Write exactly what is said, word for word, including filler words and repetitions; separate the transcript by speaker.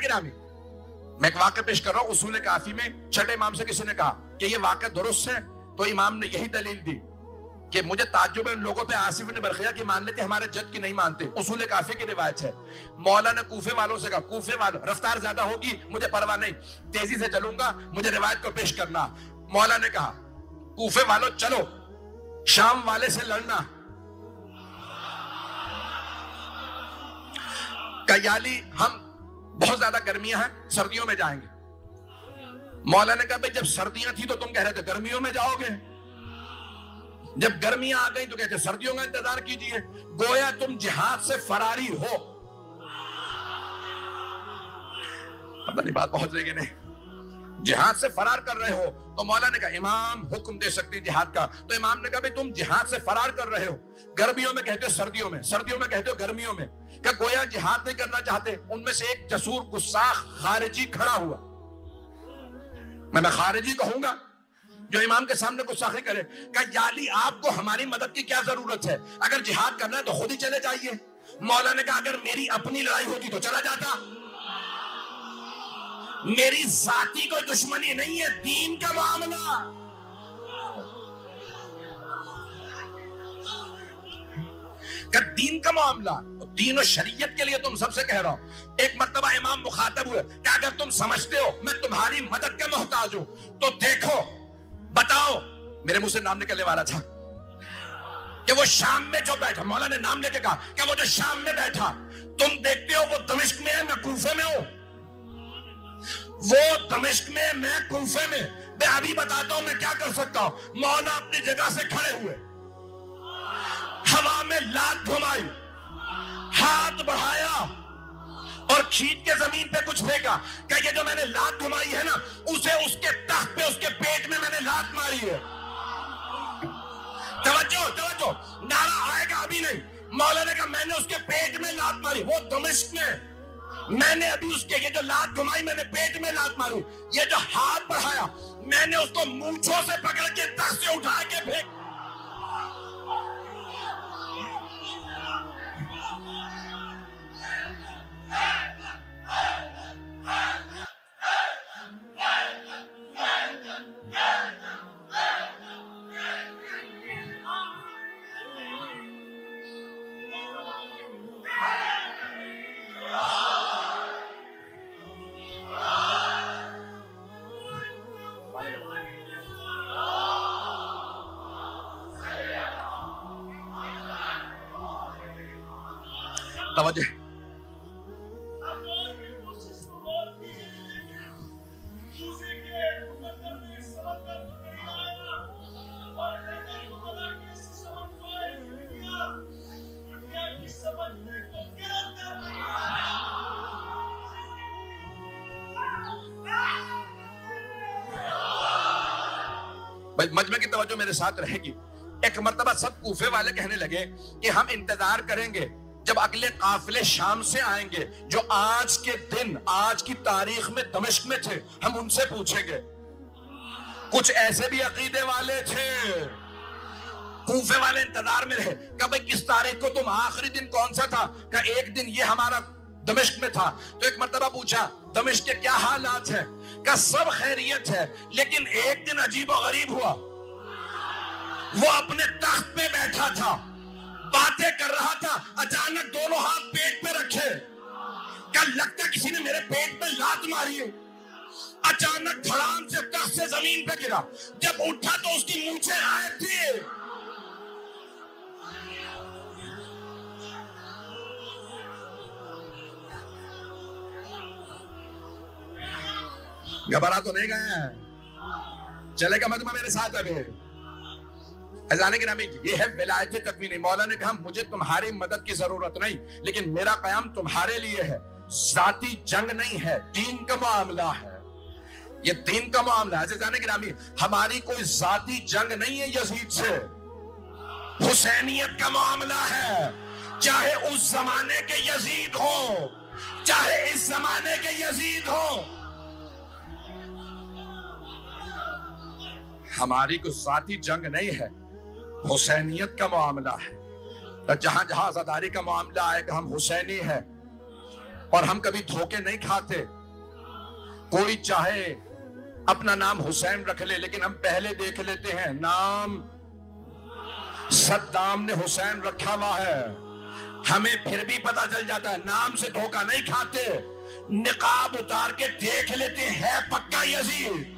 Speaker 1: गिरामी, मैं एक वाक़या पेश कर रहा हूं। उसूल काफी में छठे इमाम से किसी ने कहा कि ये वाक़या दुरुस्त है, तो इमाम ने यही दलील दी कि मुझे ताज्जुब है उन लोगों पे आसिफ ने बरखिया की मान लेते, हमारे जद की नहीं मानते। उसूल काफी की रिवायत है। मौला ने कूफे वालों से कहा, कूफे वालों रफ्तार ज्यादा होगी मुझे परवाह नहीं, तेजी से चलूंगा, मुझे रिवायत को पेश करना। मौला ने कहा, कूफे वालों चलो, शाम वाले से लड़ना। कयाली हम बहुत ज्यादा गर्मियां हैं, सर्दियों में जाएंगे। मौला ने कहा, भाई जब सर्दियां थी तो तुम कह रहे थे गर्मियों में जाओगे, जब गर्मियां आ गई तो कहते सर्दियों का इंतजार कीजिए। गोया तुम जिहाद से फरारी हो। पता नहीं बात पहुंच रही नहीं, जिहाद से फरार कर रहे हो। तो मौला ने कहा, इमाम हुक्म दे सकती जिहाद का। तो इमाम ने कहा, भाई तुम जिहाद से फरार कर रहे हो, गर्मियों में कहते हो सर्दियों में, सर्दियों में कहते हो गर्मियों में। क्या गोया जिहाद नहीं करना चाहते? उनमें से एक जसूर गुस्साख खारिजी खड़ा हुआ, मैं मैं खारिजी कहूंगा जो इमाम के सामने गुस्साखी करे। क्या याली आपको हमारी मदद की क्या जरूरत है? अगर जिहाद करना है तो खुद ही चले जाइए। मौला ने कहा, अगर मेरी अपनी लड़ाई होती तो चला जाता। मेरी जाती कोई दुश्मनी नहीं है, दीन का मामला। क्या दीन का मामला? दीन और शरीयत के लिए तुम सबसे कह रहा हूं। एक मर्तबा इमाम मुखातब हुए, क्या अगर तुम समझते हो मैं तुम्हारी मदद का मोहताज हूं तो देखो, बताओ। मेरे मुंह से नाम निकलने वाला था कि वो शाम में जो बैठा, मौला ने नाम लेके कहा, क्या वो जो शाम में बैठा तुम देखते हो वो दमिश्क में है, मैं कूफे में हूं। वो दमिश्क में, मैं कूफे में। मैं अभी बताता हूं मैं क्या कर सकता हूं। मौला अपनी जगह से खड़े हुए, हवा में लात घुमाई, हाथ बढ़ाया और खींच के जमीन पे कुछ फेंका। क्या ये जो मैंने लात घुमाई है ना, उसे उसके तख्त पे, उसके पेट में मैंने लात मारी है। तवज्जो तवज्जो, नारा आएगा अभी नहीं। मौला ने कहा, मैंने उसके पेट में लात मारी, वो दमिश्क में। मैंने अभी उसके, ये जो लात घुमाई मैंने पेट में लात मारी। ये जो हाथ बढ़ाया मैंने उसको मूंछों से पकड़ के तख्त से उठा के फेंक। तवज्जो, भाई मजमे की तवज्जो मेरे साथ रहेगी। एक मर्तबा सब कूफे वाले कहने लगे कि हम इंतजार करेंगे जब अगले काफिले शाम से आएंगे, जो आज के दिन, आज की तारीख में दमिश्क में थे, हम उनसे पूछेंगे। कुछ ऐसे भी अकीदे वाले थे, कूफे वाले इंतजार में रहे। क्या भाई किस तारीख को तुम, आखिरी दिन कौन सा था? क्या एक दिन ये हमारा दमिश्क में था। तो एक मर्तबा पूछा, दमिश्क के क्या हालात है? क्या सब खैरियत है, लेकिन एक दिन अजीब और गरीब हुआ। वो अपने तख्त पे बैठा था, बातें कर रहा था, अचानक दोनों हाथ पेट पे रखे। क्या लगता किसी ने मेरे पेट पे लात मारी है? अचानक धड़ाम से तख्त से जमीन पे गिरा। जब उठा तो उसकी मूंछें गायब थी। घबरा तो नहीं गए? चलेगा मजमा मेरे साथ अभी। अजाने के नाम ये है विलायत तकवीनी। मौला ने कहा, मुझे तुम्हारी मदद की जरूरत नहीं, लेकिन मेरा कयाम तुम्हारे लिए है। जाती जंग नहीं है, दीन का मामला है। ये दीन का मामला है। अजाने के नाम हमारी कोई जाती जंग नहीं है यजीद से, हुसैनियत का मामला है। चाहे उस जमाने के यजीद हो, चाहे इस जमाने के यजीद हो, हमारी कोई जाती जंग नहीं है, हुसैनियत का मामला है। तो जहां जहां आजादारी का मामला आएगा हम हुसैनी है। और हम कभी धोखे नहीं खाते। कोई चाहे अपना नाम हुसैन रख ले, लेकिन हम पहले देख लेते हैं नाम सद्दाम ने हुसैन रखा हुआ है, हमें फिर भी पता चल जाता है। नाम से धोखा नहीं खाते, निकाब उतार के देख लेते हैं पक्का यजीद।